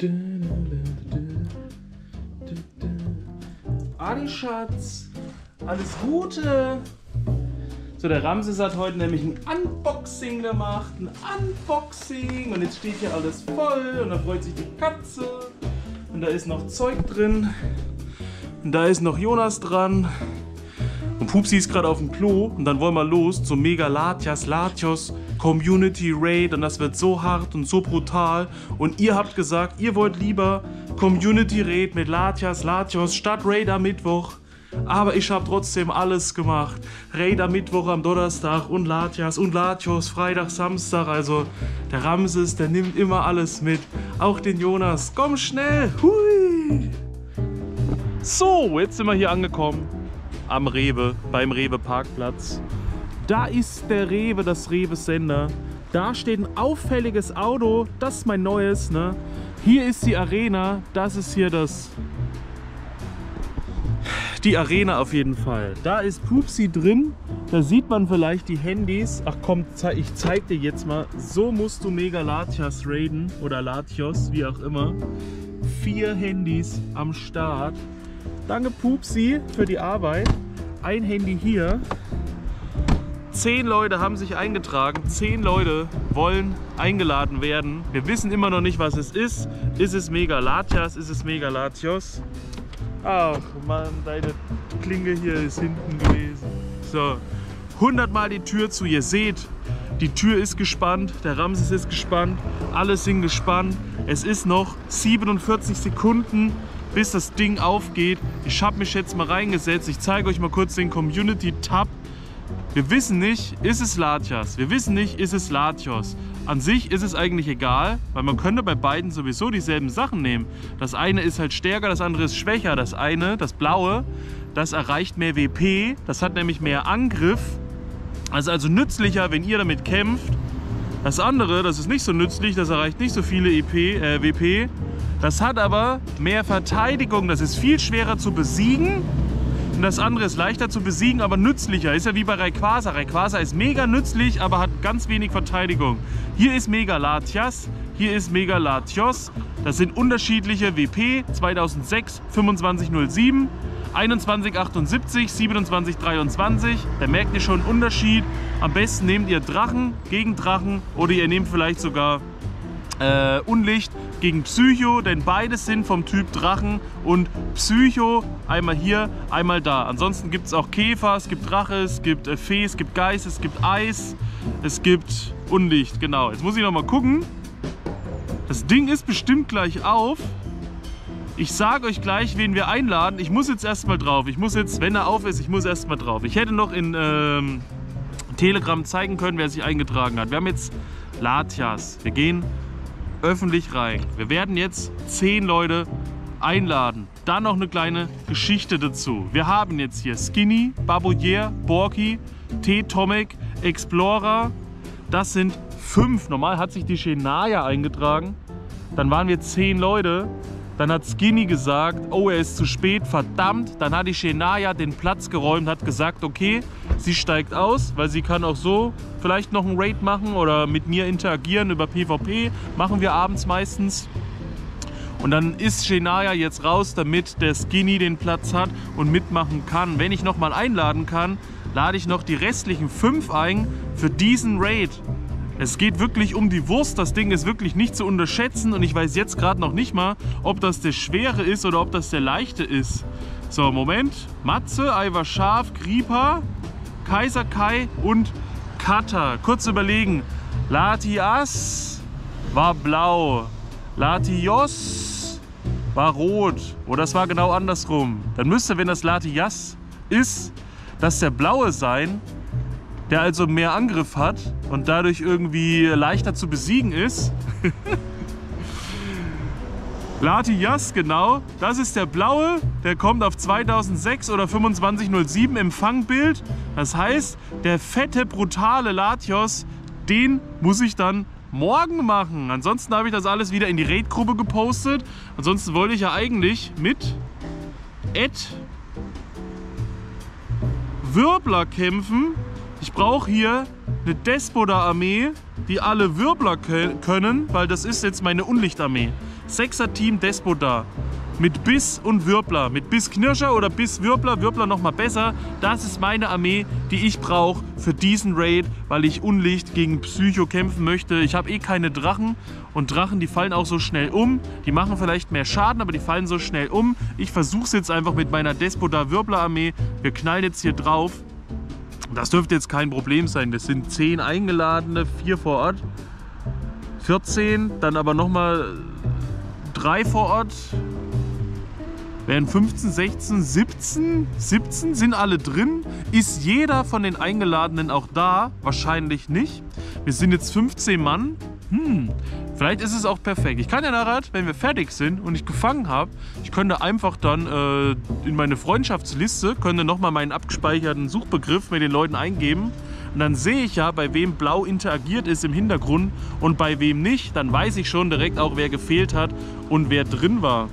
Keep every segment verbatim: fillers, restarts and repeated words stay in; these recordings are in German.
Adi Schatz, alles Gute. So, der Ramses hat heute nämlich ein Unboxing gemacht, ein Unboxing und jetzt steht hier alles voll und da freut sich die Katze und da ist noch Zeug drin und da ist noch Jonas dran und Pupsi ist gerade auf dem Klo und dann wollen wir los zum Mega Latias Latios Community Raid und das wird so hart und so brutal und ihr habt gesagt, ihr wollt lieber Community Raid mit Latias Latios statt Raid am Mittwoch. Aber ich habe trotzdem alles gemacht. Raid am Mittwoch, am Donnerstag und Latias und Latios Freitag, Samstag. Also der Ramses, der nimmt immer alles mit. Auch den Jonas. Komm schnell. Hui. So, jetzt sind wir hier angekommen. Am Rewe, beim Rewe Parkplatz. Da ist der Rewe, das Rewe Sender. Da steht ein auffälliges Auto. Das ist mein neues, ne? Hier ist die Arena. Das ist hier das... Die Arena auf jeden Fall. Da ist Pupsi drin. Da sieht man vielleicht die Handys. Ach komm, ich zeig dir jetzt mal. So musst du Mega Latias raiden. Oder Latios, wie auch immer. Vier Handys am Start. Danke Pupsi für die Arbeit. Ein Handy hier. Zehn Leute haben sich eingetragen. Zehn Leute wollen eingeladen werden. Wir wissen immer noch nicht, was es ist. Ist es Mega Latias? Ist es Mega Latios? Ach Mann, deine Klinge hier ist hinten gewesen. So, hundert Mal die Tür zu. Ihr seht, die Tür ist gespannt, der Ramses ist gespannt, alle sind gespannt. Es ist noch siebenundvierzig Sekunden, bis das Ding aufgeht. Ich habe mich jetzt mal reingesetzt. Ich zeige euch mal kurz den Community-Tab. Wir wissen nicht, ist es Latias? Wir wissen nicht, ist es Latios? An sich ist es eigentlich egal, weil man könnte bei beiden sowieso dieselben Sachen nehmen. Das eine ist halt stärker, das andere ist schwächer. Das eine, das blaue, das erreicht mehr W P, das hat nämlich mehr Angriff. Das ist also nützlicher, wenn ihr damit kämpft. Das andere, das ist nicht so nützlich, das erreicht nicht so viele E P, äh, W P. Das hat aber mehr Verteidigung, das ist viel schwerer zu besiegen. Und das andere ist leichter zu besiegen, aber nützlicher. Ist ja wie bei Rayquaza. Rayquaza ist mega nützlich, aber hat ganz wenig Verteidigung. Hier ist Mega Latias, hier ist Mega Latios. Das sind unterschiedliche W P. zweitausendsechs fünfundzwanzig null sieben, einundzwanzig achtundsiebzig, siebenundzwanzig dreiundzwanzig. Da merkt ihr schon einen Unterschied. Am besten nehmt ihr Drachen gegen Drachen oder ihr nehmt vielleicht sogar äh, Unlicht gegen Psycho, denn beides sind vom Typ Drachen und Psycho, einmal hier, einmal da. Ansonsten gibt es auch Käfer, es gibt Drache, es gibt äh, Fee, es gibt Geist, es gibt Eis, es gibt Unlicht, genau. Jetzt muss ich noch mal gucken. Das Ding ist bestimmt gleich auf. Ich sage euch gleich, wen wir einladen. Ich muss jetzt erstmal drauf. Ich muss jetzt, wenn er auf ist, ich muss erstmal drauf. Ich hätte noch in ähm, Telegram zeigen können, wer sich eingetragen hat. Wir haben jetzt Latias. Wir gehen öffentlich rein. Wir werden jetzt zehn Leute einladen. Dann noch eine kleine Geschichte dazu. Wir haben jetzt hier Skinny, Baboulier, Borky, T-Tomic, Explorer. Das sind fünf. Normal hat sich die Shenaya eingetragen. Dann waren wir zehn Leute. Dann hat Skinny gesagt, oh, er ist zu spät, verdammt. Dann hat die Shenaya den Platz geräumt, hat gesagt, okay, sie steigt aus, weil sie kann auch so vielleicht noch einen Raid machen oder mit mir interagieren über PvP. Machen wir abends meistens. Und dann ist Shenaya jetzt raus, damit der Skinny den Platz hat und mitmachen kann. Wenn ich nochmal einladen kann, lade ich noch die restlichen fünf ein für diesen Raid. Es geht wirklich um die Wurst, das Ding ist wirklich nicht zu unterschätzen und ich weiß jetzt gerade noch nicht mal, ob das der schwere ist oder ob das der leichte ist. So, Moment. Matze, Ivar Scharf, Creeper, Kaiser Kai und Kata. Kurz überlegen. Latias war blau. Latios war rot. Oder das war genau andersrum. Dann müsste, wenn das Latias ist, das der blaue sein, der also mehr Angriff hat und dadurch irgendwie leichter zu besiegen ist. Latias, genau, das ist der blaue, der kommt auf zweitausendsechs oder fünfundzwanzig null sieben Empfangbild. Das heißt, der fette, brutale Latios, den muss ich dann morgen machen. Ansonsten habe ich das alles wieder in die Raid-Gruppe gepostet. Ansonsten wollte ich ja eigentlich mit Ed Wirbler kämpfen. Ich brauche hier eine Despoda-Armee, die alle Wirbler können, weil das ist jetzt meine Unlichtarmee. Sechser Team Despodar. Mit Biss und Wirbler. Mit Biss Knirscher oder Biss Wirbler. Wirbler noch mal besser. Das ist meine Armee, die ich brauche für diesen Raid, weil ich Unlicht gegen Psycho kämpfen möchte. Ich habe eh keine Drachen. Und Drachen, die fallen auch so schnell um. Die machen vielleicht mehr Schaden, aber die fallen so schnell um. Ich versuche es jetzt einfach mit meiner Despodar Wirbler Armee. Wir knallen jetzt hier drauf. Das dürfte jetzt kein Problem sein. Das sind zehn eingeladene, vier vor Ort. vierzehn, dann aber nochmal drei vor Ort. Wären fünfzehn, sechzehn, siebzehn, siebzehn sind alle drin. Ist jeder von den Eingeladenen auch da? Wahrscheinlich nicht. Wir sind jetzt fünfzehn Mann. Hm, vielleicht ist es auch perfekt. Ich kann ja nachher, wenn wir fertig sind und ich gefangen habe, ich könnte einfach dann äh, in meine Freundschaftsliste, könnte nochmal meinen abgespeicherten Suchbegriff mit den Leuten eingeben. Und dann sehe ich ja, bei wem blau interagiert ist im Hintergrund und bei wem nicht. Dann weiß ich schon direkt auch, wer gefehlt hat und wer drin war.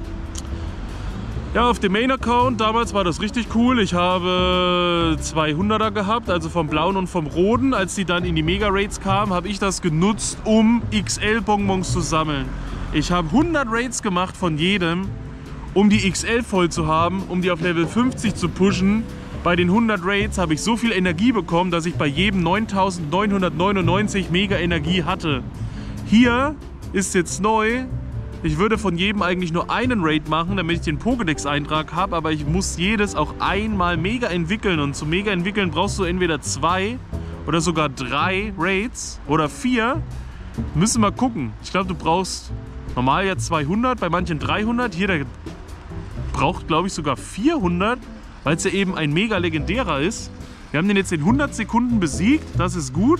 Ja, auf dem Main-Account damals war das richtig cool. Ich habe zwei hunderter gehabt, also vom Blauen und vom Roten. Als die dann in die Mega-Raids kamen, habe ich das genutzt, um X L-Bonbons zu sammeln. Ich habe hundert Raids gemacht von jedem, um die X L voll zu haben, um die auf Level fünfzig zu pushen. Bei den hundert Raids habe ich so viel Energie bekommen, dass ich bei jedem neuntausendneunhundertneunundneunzig Mega-Energie hatte. Hier ist jetzt neu. Ich würde von jedem eigentlich nur einen Raid machen, damit ich den Pokédex-Eintrag habe, aber ich muss jedes auch einmal mega entwickeln. Und zum mega entwickeln brauchst du entweder zwei oder sogar drei Raids oder vier. Müssen wir mal gucken. Ich glaube, du brauchst normal ja zweihundert, bei manchen dreihundert. Hier, der braucht, glaube ich, sogar vierhundert, weil es ja eben ein mega legendärer ist. Wir haben den jetzt in hundert Sekunden besiegt, das ist gut.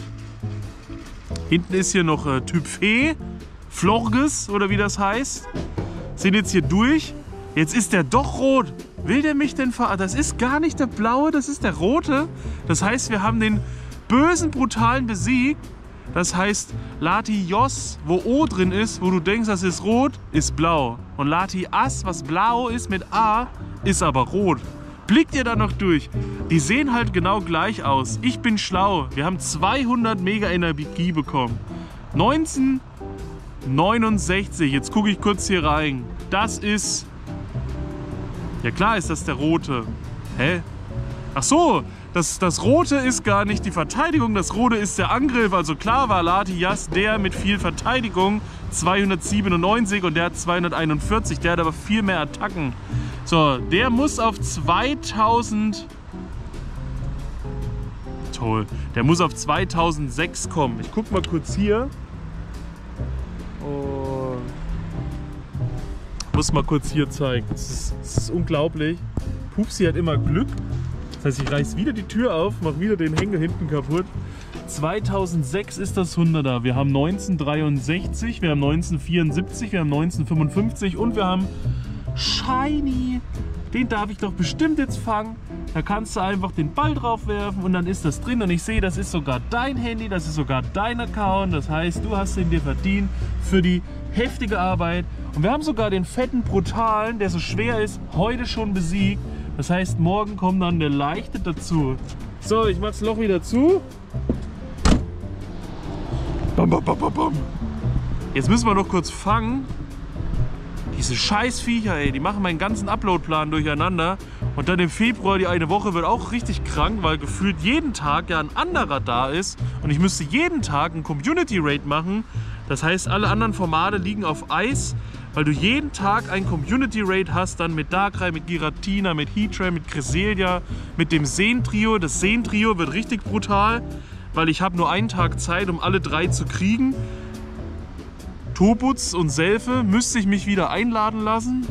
Hinten ist hier noch äh, Typ Fee. Florges oder wie das heißt, sind jetzt hier durch. Jetzt ist der doch rot. Will der mich denn ver... Das ist gar nicht der blaue, das ist der rote. Das heißt, wir haben den bösen, brutalen besiegt. Das heißt, Latios, wo O drin ist, wo du denkst, das ist rot, ist blau. Und Latias, was blau ist mit A, ist aber rot. Blickt ihr da noch durch? Die sehen halt genau gleich aus. Ich bin schlau. Wir haben zweihundert Mega Energie bekommen. neunzehnhundertneunundsechzig. Jetzt gucke ich kurz hier rein. Das ist... Ja klar ist das der rote. Hä? Ach so, das, das rote ist gar nicht die Verteidigung. Das rote ist der Angriff. Also klar war Latias der mit viel Verteidigung. zweihundertsiebenundneunzig und der hat zweihunderteinundvierzig. Der hat aber viel mehr Attacken. So, der muss auf zweitausend... Toll. Der muss auf zweitausendsechs kommen. Ich guck mal kurz hier. Oh. Muss mal kurz hier zeigen. Das ist, das ist unglaublich. Pupsi hat immer Glück. Das heißt, ich reiß wieder die Tür auf, mach wieder den Hänger hinten kaputt. zweitausendsechs ist das hunderter. Wir haben neunzehnhundertdreiundsechzig, wir haben neunzehnhundertvierundsiebzig, wir haben neunzehnhundertfünfundfünfzig und wir haben Shiny. Den darf ich doch bestimmt jetzt fangen. Da kannst du einfach den Ball drauf werfen und dann ist das drin. Und ich sehe, das ist sogar dein Handy, das ist sogar dein Account. Das heißt, du hast den dir verdient für die heftige Arbeit. Und wir haben sogar den fetten Brutalen, der so schwer ist, heute schon besiegt. Das heißt, morgen kommt dann der Leichte dazu. So, ich mach's Loch wieder zu. Bam, bam, bam, bam, bam. Jetzt müssen wir noch kurz fangen. Diese scheiß Viecher, ey, die machen meinen ganzen Uploadplan durcheinander. Und dann im Februar, die eine Woche, wird auch richtig krank, weil gefühlt jeden Tag ja ein anderer da ist. Und ich müsste jeden Tag einen Community-Raid machen. Das heißt, alle anderen Formate liegen auf Eis, weil du jeden Tag einen Community-Raid hast, dann mit Darkrai, mit Giratina, mit Heatran, mit Cresselia, mit dem Seen-Trio. Das Seen-Trio wird richtig brutal, weil ich habe nur einen Tag Zeit, um alle drei zu kriegen. Topuz und Selfe müsste ich mich wieder einladen lassen.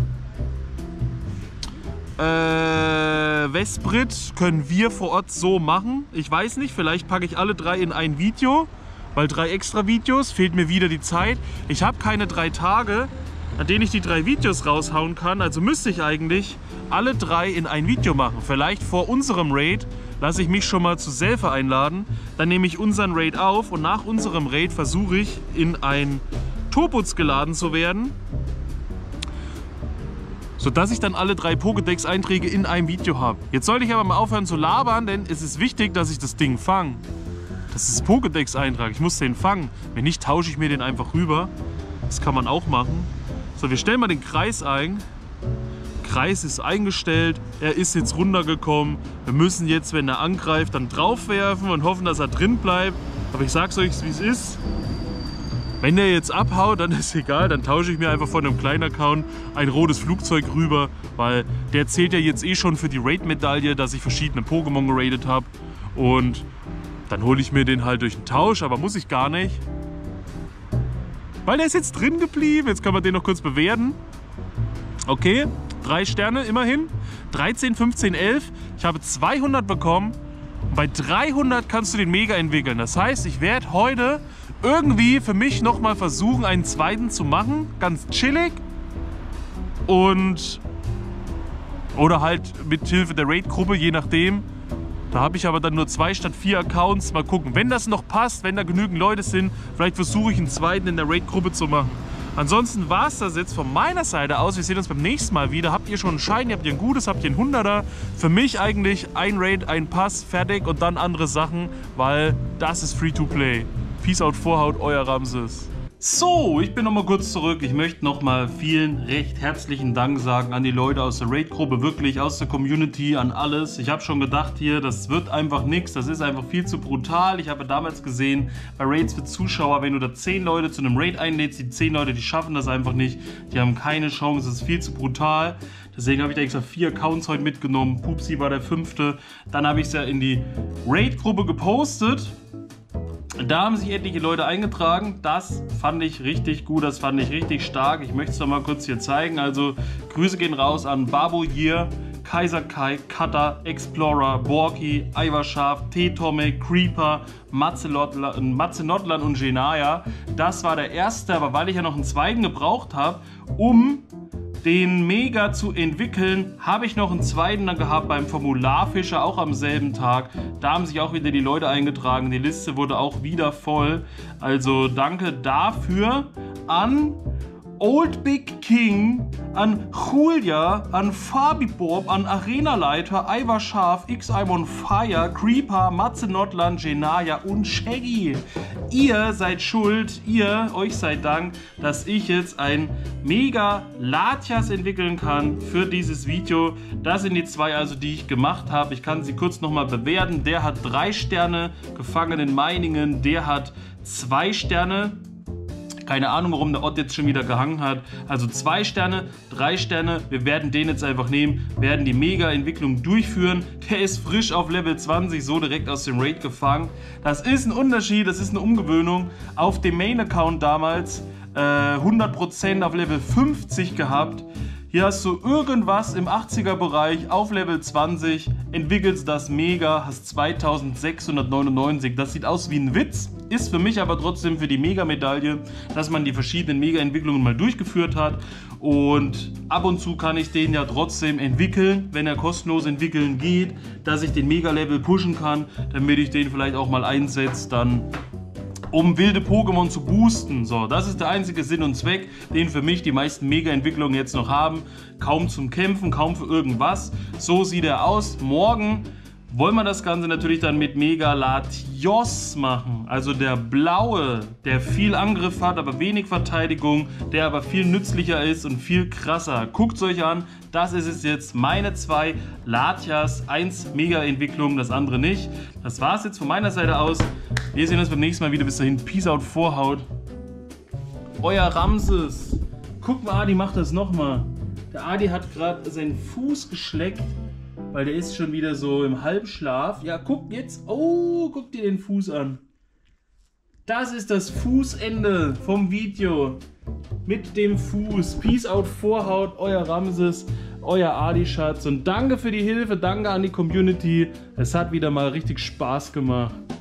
Äh, Vesprit können wir vor Ort so machen. Ich weiß nicht, vielleicht packe ich alle drei in ein Video, weil drei extra Videos, fehlt mir wieder die Zeit. Ich habe keine drei Tage, an denen ich die drei Videos raushauen kann, also müsste ich eigentlich alle drei in ein Video machen. Vielleicht vor unserem Raid lasse ich mich schon mal zu Selfe einladen, dann nehme ich unseren Raid auf und nach unserem Raid versuche ich in ein Topuz geladen zu werden, sodass ich dann alle drei Pokédex-Einträge in einem Video habe. Jetzt sollte ich aber mal aufhören zu labern, denn es ist wichtig, dass ich das Ding fange. Das ist Pokédex-Eintrag, ich muss den fangen. Wenn nicht, tausche ich mir den einfach rüber. Das kann man auch machen. So, wir stellen mal den Kreis ein. Kreis ist eingestellt, er ist jetzt runtergekommen. Wir müssen jetzt, wenn er angreift, dann drauf werfen und hoffen, dass er drin bleibt. Aber ich sag's euch, wie es ist. Wenn der jetzt abhaut, dann ist egal, dann tausche ich mir einfach von einem kleinen Account ein rotes Flugzeug rüber, weil der zählt ja jetzt eh schon für die Raid-Medaille, dass ich verschiedene Pokémon geradet habe. Und dann hole ich mir den halt durch einen Tausch, aber muss ich gar nicht. Weil der ist jetzt drin geblieben, jetzt kann man den noch kurz bewerten. Okay, drei Sterne immerhin, dreizehn, fünfzehn, elf. Ich habe zweihundert bekommen und bei dreihundert kannst du den Mega entwickeln. Das heißt, ich werde heute irgendwie für mich nochmal versuchen, einen zweiten zu machen. Ganz chillig. Und oder halt mit Hilfe der Raid-Gruppe, je nachdem. Da habe ich aber dann nur zwei statt vier Accounts. Mal gucken, wenn das noch passt, wenn da genügend Leute sind, vielleicht versuche ich einen zweiten in der Raid-Gruppe zu machen. Ansonsten war es das jetzt von meiner Seite aus. Wir sehen uns beim nächsten Mal wieder. Habt ihr schon einen Schein, habt ihr ein gutes, habt ihr einen Hunderter? Für mich eigentlich ein Raid, ein Pass, fertig und dann andere Sachen, weil das ist Free-to-Play. Peace out, Vorhaut, euer Ramses. So, ich bin nochmal kurz zurück. Ich möchte nochmal vielen recht herzlichen Dank sagen an die Leute aus der Raid-Gruppe, wirklich aus der Community, an alles. Ich habe schon gedacht hier, das wird einfach nichts, das ist einfach viel zu brutal. Ich habe damals gesehen, bei Raids für Zuschauer, wenn du da zehn Leute zu einem Raid einlädst, die zehn Leute, die schaffen das einfach nicht, die haben keine Chance, das ist viel zu brutal. Deswegen habe ich da extra vier Accounts heute mitgenommen. Pupsi war der fünfte. Dann habe ich es ja in die Raid-Gruppe gepostet. Da haben sich etliche Leute eingetragen. Das fand ich richtig gut, das fand ich richtig stark. Ich möchte es noch mal kurz hier zeigen. Also Grüße gehen raus an Babo Year, Kaiser Kai, Cutter, Explorer, Borki, Ivarschaf, T-Tomic, Creeper, Matzenotlan und Genaya. Das war der erste, aber weil ich ja noch einen zweiten gebraucht habe, um den Mega zu entwickeln, habe ich noch einen zweiten dann gehabt beim Formularfischer, auch am selben Tag. Da haben sich auch wieder die Leute eingetragen. Die Liste wurde auch wieder voll. Also danke dafür an Old Big King, an Julia, an Fabi Bob, an Arenaleiter, Ivarschaf, X-I'm on Fire, Creeper, Matzenotlan, Genaya und Shaggy. Ihr seid schuld, ihr, euch sei Dank, dass ich jetzt ein Mega Latias entwickeln kann für dieses Video. Das sind die zwei also, die ich gemacht habe. Ich kann sie kurz nochmal bewerten. Der hat drei Sterne, gefangen in Meiningen. Der hat zwei Sterne. Keine Ahnung, warum der Ott jetzt schon wieder gehangen hat. Also zwei Sterne, drei Sterne. Wir werden den jetzt einfach nehmen, werden die Mega-Entwicklung durchführen. Der ist frisch auf Level zwanzig, so direkt aus dem Raid gefangen. Das ist ein Unterschied, das ist eine Umgewöhnung. Auf dem Main-Account damals äh, hundert Prozent auf Level fünfzig gehabt. Hier hast du irgendwas im achtziger Bereich auf Level zwanzig, entwickelst das Mega, hast zweitausendsechshundertneunundneunzig. Das sieht aus wie ein Witz, ist für mich aber trotzdem für die Mega-Medaille, dass man die verschiedenen Mega-Entwicklungen mal durchgeführt hat. Und ab und zu kann ich den ja trotzdem entwickeln, wenn er kostenlos entwickeln geht, dass ich den Mega-Level pushen kann, damit ich den vielleicht auch mal einsetze, dann um wilde Pokémon zu boosten. So, das ist der einzige Sinn und Zweck, den für mich die meisten Mega-Entwicklungen jetzt noch haben. Kaum zum Kämpfen, kaum für irgendwas. So sieht er aus. Morgen wollen wir das Ganze natürlich dann mit Mega Latios machen. Also der blaue, der viel Angriff hat, aber wenig Verteidigung, der aber viel nützlicher ist und viel krasser. Guckt es euch an, das ist es jetzt. Meine zwei Latias, eins Mega-Entwicklung, das andere nicht. Das war es jetzt von meiner Seite aus. Wir sehen uns beim nächsten Mal wieder. Bis dahin, Peace out, Vorhaut. Euer Ramses. Guck mal, Adi macht das nochmal. Der Adi hat gerade seinen Fuß geschleckt, weil der ist schon wieder so im Halbschlaf. Ja, guck jetzt. Oh, guck dir den Fuß an. Das ist das Fußende vom Video. Mit dem Fuß. Peace out, Vorhaut. Euer Ramses, euer Adi-Schatz. Und danke für die Hilfe. Danke an die Community. Es hat wieder mal richtig Spaß gemacht.